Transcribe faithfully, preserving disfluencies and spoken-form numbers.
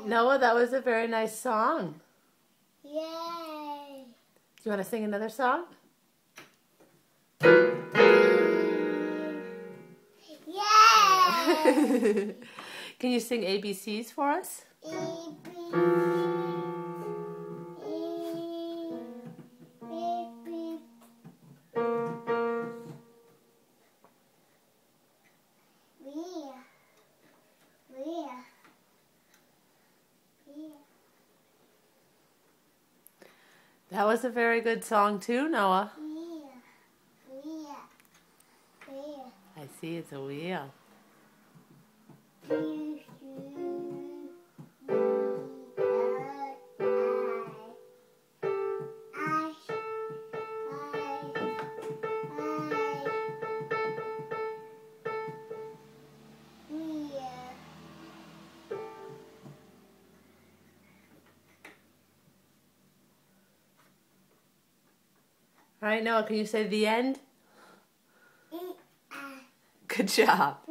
Noah, that was a very nice song. Yay! Do you want to sing another song? Yay! Can you sing A B Cs for us? E, B, E, B, B. We, we, we. That was a very good song too, Noah. Wheel, wheel, wheel. I see it's a wheel. You, you, me, I, I, I, I, wheel. All right, Noah, can you say the end? E, I. Good job.